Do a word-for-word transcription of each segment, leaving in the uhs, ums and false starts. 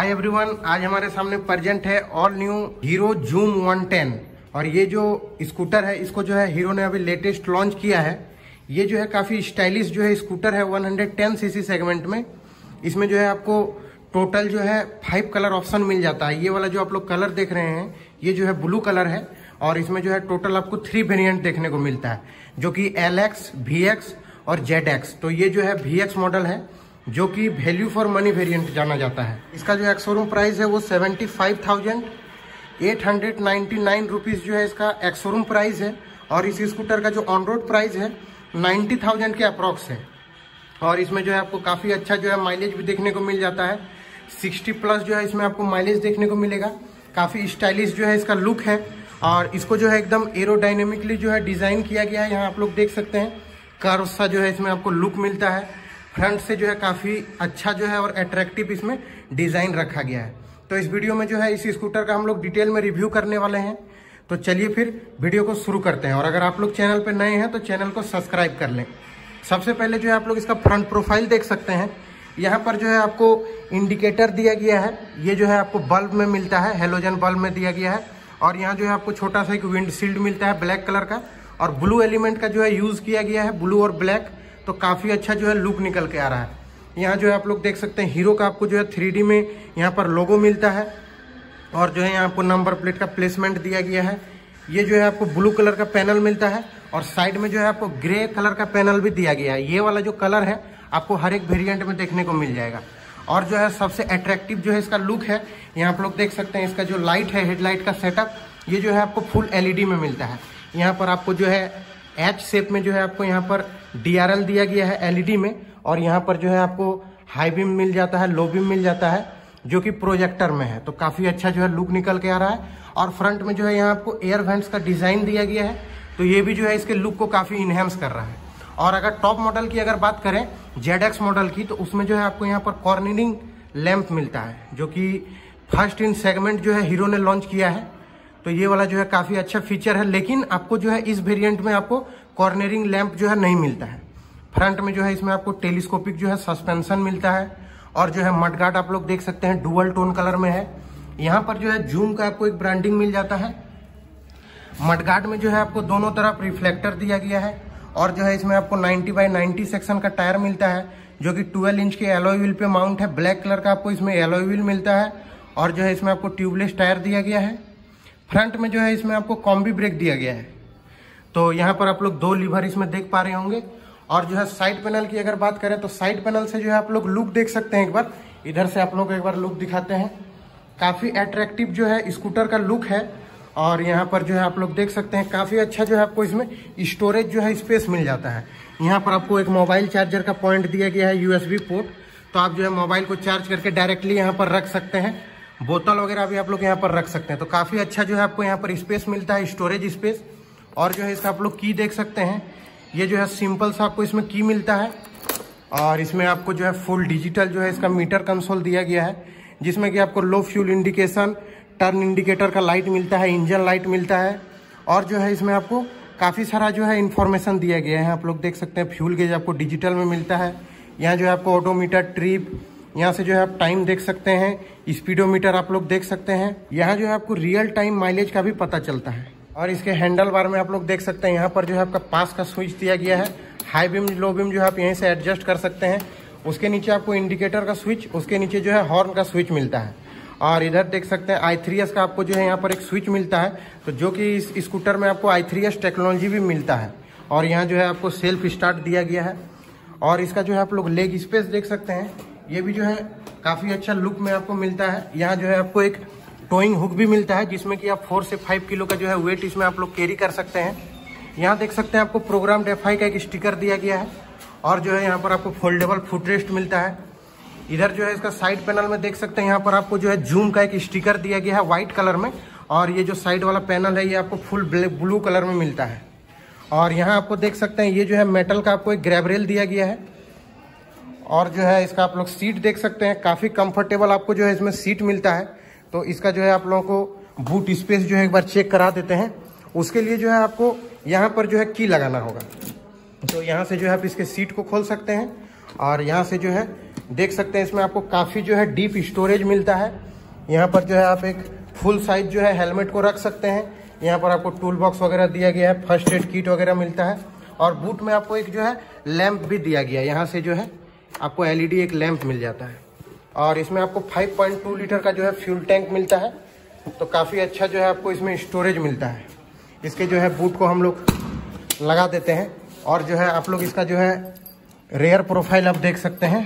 Hi everyone, आज हमारे सामने प्रेजेंट है all new Hero Zoom one ten. और ये जो स्कूटर है इसको जो है हीरो ने अभी लेटेस्ट लॉन्च किया है। ये जो है काफी स्टाइलिश जो है स्कूटर है वन टेन सीसी सेगमेंट में। इसमें जो है आपको टोटल जो है फाइव कलर ऑप्शन मिल जाता है। ये वाला जो आप लोग कलर देख रहे हैं ये जो है ब्लू कलर है और इसमें जो है टोटल आपको थ्री वेरिएंट देखने को मिलता है, जो कि एल एक्स, वी एक्स और जेड एक्स। तो ये जो है वी एक्स मॉडल है जो कि वैल्यू फॉर मनी वेरिएंट जाना जाता है। इसका जो एक्स शोरूम प्राइस है वो seventy five thousand eight hundred ninety nine rupees जो है इसका एक्स शोरूम प्राइस है। और इस स्कूटर का जो ऑन रोड प्राइस है नाइन्टी थाउजेंड के अप्रॉक्स है। और इसमें जो है आपको काफी अच्छा जो है माइलेज भी देखने को मिल जाता है। सिक्सटी प्लस जो है इसमें आपको माइलेज देखने को मिलेगा। काफी स्टाइलिश जो है इसका लुक है और इसको जो है एकदम एरोडायनेमिकली जो है डिजाइन किया गया है। यहाँ आप लोग देख सकते हैं कर्व सा जो है इसमें आपको लुक मिलता है। फ्रंट से जो है काफी अच्छा जो है और अट्रैक्टिव इसमें डिजाइन रखा गया है। तो इस वीडियो में जो है इस स्कूटर का हम लोग डिटेल में रिव्यू करने वाले हैं। तो चलिए फिर वीडियो को शुरू करते हैं। और अगर आप लोग चैनल पर नए हैं तो चैनल को सब्सक्राइब कर लें। सबसे पहले जो है आप लोग इसका फ्रंट प्रोफाइल देख सकते हैं। यहाँ पर जो है आपको इंडिकेटर दिया गया है। ये जो है आपको बल्ब में मिलता है, हेलोजन बल्ब में दिया गया है। और यहाँ जो है आपको छोटा सा एक विंडशील्ड मिलता है ब्लैक कलर का और ब्लू एलिमेंट का जो है यूज किया गया है, ब्लू और ब्लैक। तो काफी अच्छा जो है लुक निकल के आ रहा है। यहाँ जो है आप लोग देख सकते हैं हीरो का आपको जो है थ्री डी में यहाँ पर लोगो मिलता है और जो है यहाँ आपको नंबर प्लेट का प्लेसमेंट दिया गया है। ये जो है आपको ब्लू कलर का पैनल मिलता है और साइड में जो है आपको ग्रे कलर का पैनल भी दिया गया है। ये वाला जो कलर है आपको हर एक वेरिएंट में देखने को मिल जाएगा। और जो है सबसे अट्रैक्टिव जो है इसका लुक है, यहाँ आप लोग देख सकते हैं इसका जो लाइट है, हेडलाइट का सेटअप, ये जो है आपको फुल एलईडी में मिलता है। यहाँ पर आपको जो है एच शेप में जो है आपको यहाँ पर डीआरएल दिया गया है एलईडी में। और यहाँ पर जो है आपको हाई बीम मिल जाता है, लो बीम मिल जाता है, जो कि प्रोजेक्टर में है। तो काफी अच्छा जो है लुक निकल के आ रहा है। और फ्रंट में जो है यहाँ आपको एयर वेंट्स का डिजाइन दिया गया है, तो ये भी जो है इसके लुक को काफी इनहेंस कर रहा है। और अगर टॉप मॉडल की अगर बात करें जेड एक्स मॉडल की, तो उसमें जो है आपको यहाँ पर कॉर्नरिंग लैंप मिलता है, जो कि फर्स्ट इन सेगमेंट जो है हीरो ने लॉन्च किया है। तो ये वाला जो है काफी अच्छा फीचर है। लेकिन आपको जो है इस वेरिएंट में आपको कॉर्नरिंग लैंप जो है नहीं मिलता है। फ्रंट में जो है इसमें आपको टेलीस्कोपिक जो है सस्पेंशन मिलता है। और जो है मडगार्ड आप लोग देख सकते हैं डुअल टोन कलर में है। यहाँ पर जो है जूम का आपको एक ब्रांडिंग मिल जाता है। मडगार्ड में जो है आपको दोनों तरफ रिफ्लेक्टर दिया गया है। और जो है इसमें आपको नाइन्टी बाई नाइन्टी सेक्शन का टायर मिलता है, जो कि ट्वेल्व इंच के एलॉय व्हील पे माउंट है। ब्लैक कलर का आपको इसमें एलॉय व्हील मिलता है। और जो है इसमें आपको ट्यूबलेस टायर दिया गया है। फ्रंट में जो है इसमें आपको कॉम्बी ब्रेक दिया गया है। तो यहाँ पर आप लोग दो लीवर इसमें देख पा रहे होंगे। और जो है साइड पैनल की अगर बात करें तो साइड पैनल से जो है आप लोग लुक देख सकते हैं। एक बार इधर से आप लोग को एक बार लुक दिखाते हैं। काफी अट्रैक्टिव जो है स्कूटर का लुक है। और यहाँ पर जो है आप लोग देख सकते हैं काफी अच्छा जो है आपको इसमें स्टोरेज जो है स्पेस मिल जाता है। यहाँ पर आपको एक मोबाइल चार्जर का पॉइंट दिया गया है, यूएसबी पोर्ट। तो आप जो है मोबाइल को चार्ज करके डायरेक्टली यहाँ पर रख सकते हैं। बोतल वगैरह भी आप लोग यहाँ पर रख सकते हैं। तो काफी अच्छा जो है आपको यहाँ पर स्पेस मिलता है, स्टोरेज स्पेस। और जो है इसका आप लोग की देख सकते हैं, ये जो है सिंपल सा आपको इसमें की मिलता है। और इसमें आपको जो है फुल डिजिटल जो है इसका मीटर कंसोल दिया गया है, जिसमें कि आपको low fuel indication, turn indicator का लाइट मिलता है, इंजन लाइट मिलता है। और जो है इसमें आपको काफी सारा जो है इन्फॉर्मेशन दिया गया है। आप लोग देख सकते हैं फ्यूल गेज आपको डिजिटल में मिलता है। यहाँ जो है आपको ऑडोमीटर, ट्रिप, यहाँ से जो है आप टाइम देख सकते हैं, स्पीडोमीटर आप लोग देख सकते हैं। यहाँ जो है आपको रियल टाइम माइलेज का भी पता चलता है। और इसके हैंडल बार में आप लोग देख सकते हैं यहाँ पर जो है आपका पास का स्विच दिया गया है। हाई बीम, लो बीम जो है आप यहीं से एडजस्ट कर सकते हैं। उसके नीचे आपको इंडिकेटर का स्विच, उसके नीचे जो है हॉर्न का स्विच मिलता है। और इधर देख सकते हैं आई थ्री एस का आपको जो है यहाँ पर एक स्विच मिलता है, तो जो कि इस स्कूटर में आपको आई थ्री एस टेक्नोलॉजी भी मिलता है। और यहाँ जो है आपको सेल्फ स्टार्ट दिया गया है। और इसका जो है आप लोग लेग स्पेस देख सकते हैं, ये भी जो है काफी अच्छा लुक में आपको मिलता है। यहाँ जो है आपको एक टोइंग हुक भी मिलता है, जिसमें कि आप फोर से फाइव किलो का जो है वेट इसमें आप लोग कैरी कर सकते हैं। यहाँ देख सकते हैं आपको प्रोग्राम एफआई का एक स्टिकर दिया गया है। और जो है यहाँ पर आपको फोल्डेबल फुटरेस्ट मिलता है। इधर जो है इसका साइड पैनल में देख सकते हैं, यहाँ पर आपको जो है जूम का एक स्टिकर दिया गया है व्हाइट कलर में। और ये जो साइड वाला पैनल है ये आपको फुल ब्लू कलर में मिलता है। और यहाँ आपको देख सकते हैं ये जो है मेटल का आपको एक ग्रैब रेल दिया गया है। और जो है इसका आप लोग सीट देख सकते हैं, काफी कंफर्टेबल आपको जो है इसमें सीट मिलता है। तो इसका जो है आप लोगों को बूट स्पेस जो है एक बार चेक करा देते हैं। उसके लिए जो है आपको यहाँ पर जो है की लगाना होगा। तो यहाँ से जो है आप इसके सीट को खोल सकते हैं और यहाँ से जो है देख सकते हैं इसमें आपको काफ़ी जो है डीप स्टोरेज मिलता है। यहाँ पर जो है आप एक फुल साइज जो है हेलमेट को रख सकते हैं। यहाँ पर आपको टूल बॉक्स वगैरह दिया गया है, फर्स्ट एड किट वगैरह मिलता है और बूट में आपको एक जो है लैंप भी दिया गया है। यहाँ से जो है आपको एलईडी एक लैंप मिल जाता है और इसमें आपको फाइव पॉइंट टू लीटर का जो है फ्यूल टैंक मिलता है। तो काफ़ी अच्छा जो है आपको इसमें स्टोरेज मिलता है। इसके जो है बूट को हम लोग लगा देते हैं और जो है आप लोग इसका जो है रेयर प्रोफाइल आप देख सकते हैं।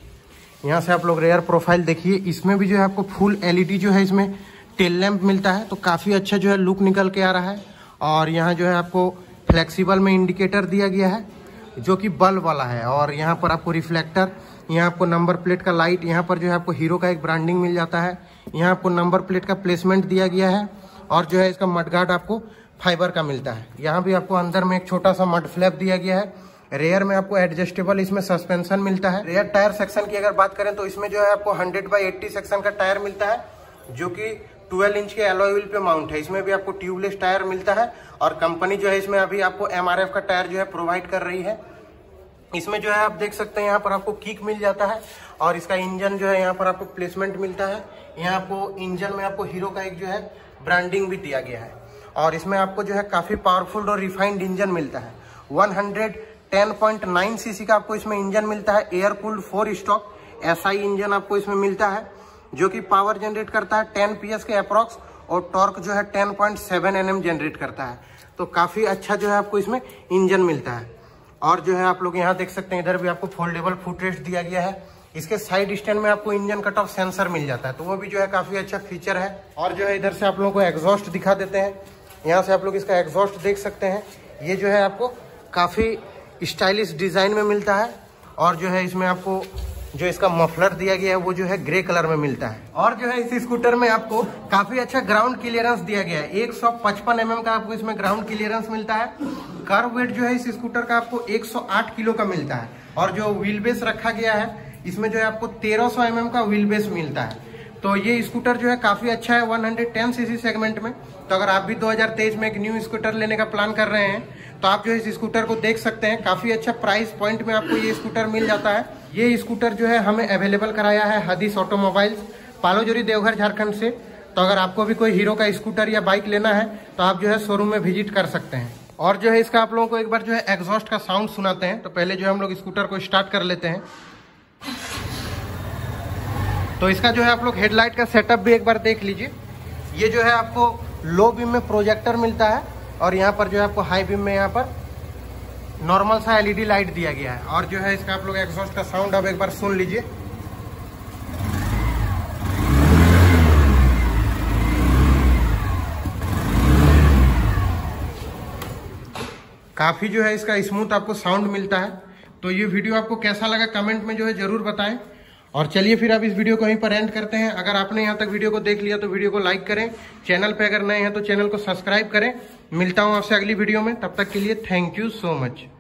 यहाँ से आप लोग रेयर प्रोफाइल देखिए, इसमें भी जो है आपको फुल एलईडी जो है इसमें टेल लैंप मिलता है। तो काफ़ी अच्छा जो है लुक निकल के आ रहा है। और यहाँ जो है आपको फ्लेक्सिबल में इंडिकेटर दिया गया है जो कि बल्ब वाला है और यहाँ पर आपको रिफ्लेक्टर, यहाँ आपको नंबर प्लेट का लाइट, यहाँ पर जो है आपको हीरो का एक ब्रांडिंग मिल जाता है। यहाँ आपको नंबर प्लेट का प्लेसमेंट दिया गया है और जो है इसका मडगार्ड आपको फाइबर का मिलता है। यहाँ भी आपको अंदर में एक छोटा सा मड फ्लैप दिया गया है। रेयर में आपको एडजस्टेबल इसमें सस्पेंशन मिलता है। रेयर टायर सेक्शन की अगर बात करें तो इसमें जो है आपको हंड्रेड बाई एट्टी सेक्शन का टायर मिलता है जो कि ट्वेल्व इंच के एलॉय व्हील पे माउंट है। इसमें भी आपको ट्यूबलेस टायर मिलता है और कंपनी जो है इसमें अभी आपको एमआरएफ का टायर जो है प्रोवाइड कर रही है। इसमें जो है आप देख सकते हैं यहाँ पर आपको किक मिल जाता है और इसका इंजन जो है यहाँ पर आपको प्लेसमेंट मिलता है। यहाँ आपको इंजन में आपको हीरो का एक जो है ब्रांडिंग भी दिया गया है और इसमें आपको जो है काफी पावरफुल और रिफाइंड इंजन मिलता है। One ten point nine CC का आपको इसमें इंजन मिलता है। Air cooled four stroke SI engine आपको इसमें मिलता है जो कि पावर जनरेट करता है टेन पीएस के अप्रॉक्स और टॉर्क जो है ten point seven NM generate करता है। तो काफी अच्छा जो है आपको इसमें इंजन मिलता है। और जो है आप लोग यहाँ देख सकते हैं इधर भी आपको फोल्डेबल फुट रेस्ट दिया गया है। इसके साइड स्टैंड में आपको इंजन कट ऑफ सेंसर मिल जाता है तो वो भी जो है काफी अच्छा फीचर है। और जो है इधर से आप लोगों को एग्जॉस्ट दिखा देते हैं। यहाँ से आप लोग इसका एग्जॉस्ट देख सकते हैं। ये जो है आपको काफी स्टाइलिश डिजाइन में मिलता है और जो है इसमें आपको जो इसका मफलर दिया गया है वो जो है ग्रे कलर में मिलता है। और जो है इस स्कूटर में आपको काफी अच्छा ग्राउंड क्लियरेंस दिया गया है। एक सौ पचपन एम एम का आपको इसमें ग्राउंड क्लियरेंस मिलता है। कर्व वेट जो है इस स्कूटर का आपको एक सौ आठ किलो का मिलता है और जो व्हील बेस रखा गया है इसमें जो है आपको तेरह सौ एम एम का व्हील बेस मिलता है। तो ये स्कूटर जो है काफी अच्छा है वन टेन सीसी सेगमेंट में। तो अगर आप भी दो हज़ार तेईस में एक न्यू स्कूटर लेने का प्लान कर रहे हैं तो आप जो है इस स्कूटर को देख सकते हैं। काफी अच्छा प्राइस पॉइंट में आपको ये स्कूटर मिल जाता है। ये स्कूटर जो है हमें अवेलेबल कराया है हदीस ऑटोमोबाइल्स, पालोजोरी, देवघर, झारखंड से। तो अगर आपको भी कोई हीरो का स्कूटर या बाइक लेना है तो आप जो है शोरूम में विजिट कर सकते हैं। और जो है इसका आप लोगों को एक बार जो है एग्जॉस्ट का साउंड सुनाते हैं। तो पहले जो है हम लोग स्कूटर को स्टार्ट कर लेते हैं। तो इसका जो है आप लोग हेडलाइट का सेटअप भी एक बार देख लीजिए। ये जो है आपको लो बीम में प्रोजेक्टर मिलता है और यहाँ पर जो है आपको हाई बीम में यहाँ पर नॉर्मल सा एलईडी लाइट दिया गया है। और जो है इसका आप लोग एग्जॉस्ट का साउंड अब एक बार सुन लीजिए। काफी जो है इसका स्मूथ आपको साउंड मिलता है। तो ये वीडियो आपको कैसा लगा कमेंट में जो है जरूर बताएं। और चलिए फिर अब इस वीडियो को यहीं पर एंड करते हैं। अगर आपने यहाँ तक वीडियो को देख लिया तो वीडियो को लाइक करें, चैनल पे अगर नए हैं तो चैनल को सब्सक्राइब करें। मिलता हूँ आपसे अगली वीडियो में, तब तक के लिए थैंक यू सो मच।